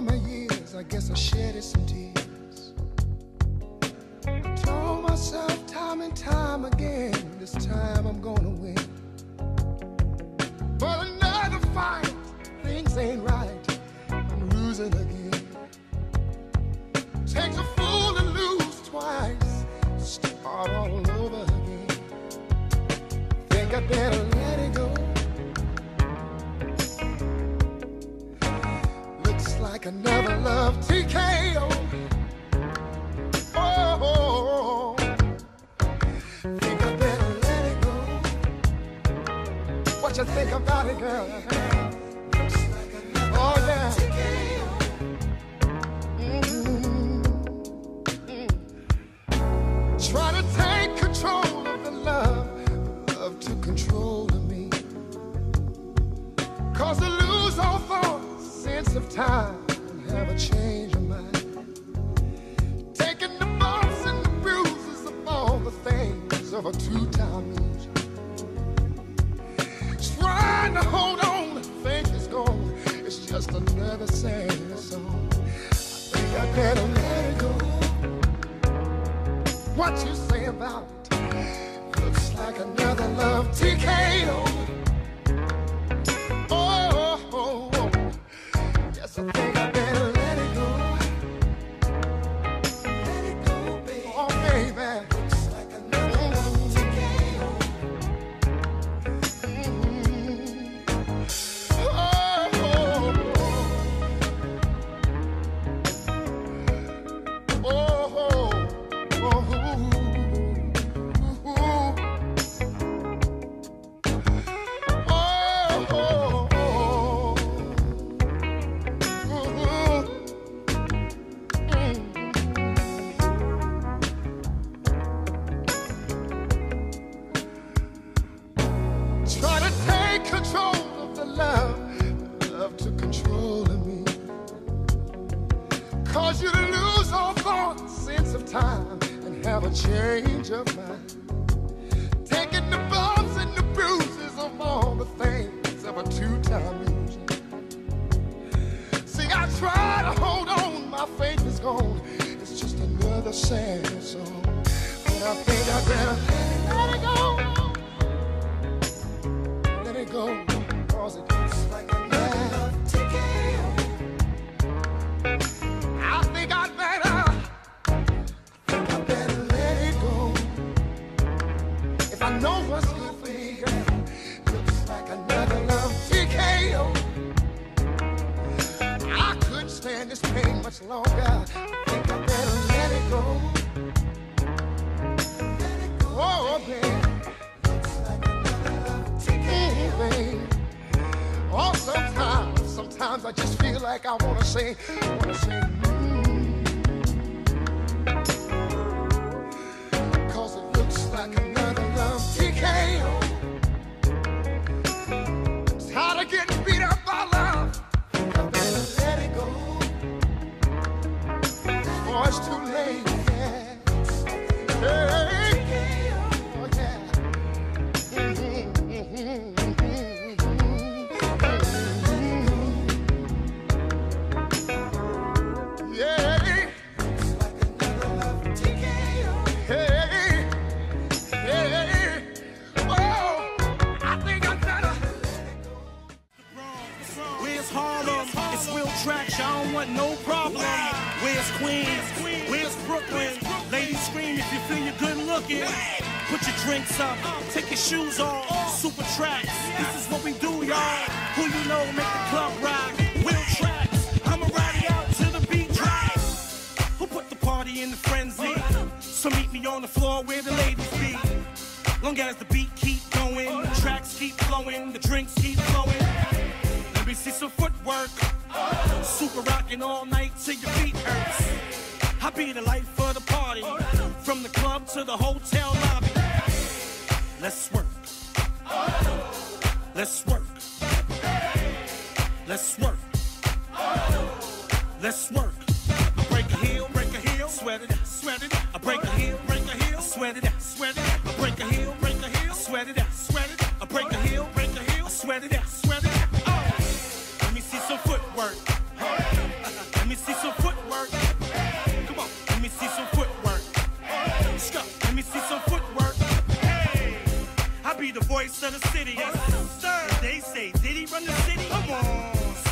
my years, I guess I shedded some tears. I told myself time and time again, this time I'm gonna win. But another fight, things ain't right, I'm losing again. Takes a fool to lose twice, start all over again. Think I better let it go. Looks like another love TKO. Oh, think I better let it go. What you think about it, girl? Looks like another love TKO. Try to take control of the love to control of me. Cause I lose all thought, sense of time, and have a change of mind. Taking the bumps and the bruises of all the things of a two-time loser. Trying to hold on, the faith is gone. It's just another sad song. I think I better let it go. What you say about it? Looks like another love TKO. Oh, yes, I think I better let it go. Let it go, baby. Oh, baby. Looks like another love TKO. Try to take control of the love to control of me. Cause you to lose all thought, sense of time, and have a change of mind. Taking the bumps and the bruises of all the things of a two-time loser. See, I try to hold on, my faith is gone. It's just another sad song. But I think I better let it go. Let it go, cause it looks like another love TKO. I think I better let it go. If I know what's good for me, girl, looks like another love TKO. I couldn't stand this pain much longer. I think I better let it go. Let it go, oh, baby. Baby. Oh, sometimes I just feel like I wanna say, Cause it looks like another love TKO. Tired of getting beat up by love. I better let it go. Oh, it's too late, yeah. Hey, oh, yeah. Tracks, I don't want no problem. Where's Queens? Where's Brooklyn? Ladies scream if you feel you're good looking. Put your drinks up, take your shoes off. Super Tracks, this is what we do, y'all. Who you know make the club rock? Will Tracks, I'ma ride it out till the beat drops. Who put the party in the frenzy? So meet me on the floor where the ladies be. Long as the beat keep going, the tracks keep flowing, the drinks keep flowing. Let me see some footwork. Super rockin' all night till your feet hurts. I be the life of the party, from the club to the hotel lobby. Let's work. Let's work. Let's work. Let's work. I break a heel, sweat it out, sweat it out. I break a heel, sweat it out, sweat it out. I break a heel, sweat it out, sweat it out. I break a heel, sweat it out, sweat it out. Oh. Let me see some footwork. Let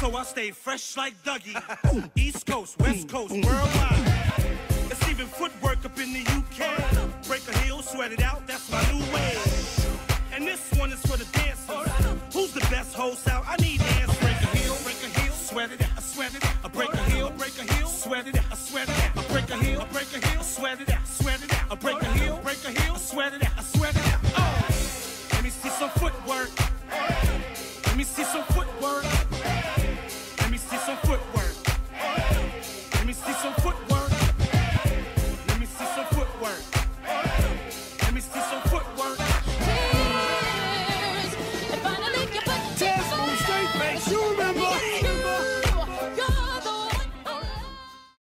So I stay fresh like Dougie. East Coast, West Coast, worldwide. It's even footwork up in the UK. Break a heel, sweat it out, that's my new way. And this one is for the dancers. Who's the best host out? I need dance. Break a heel, sweat it out, I sweat it out. I break a heel, sweat it out, I sweat it out. I break a heel, sweat it out, I break a heel, sweat it out.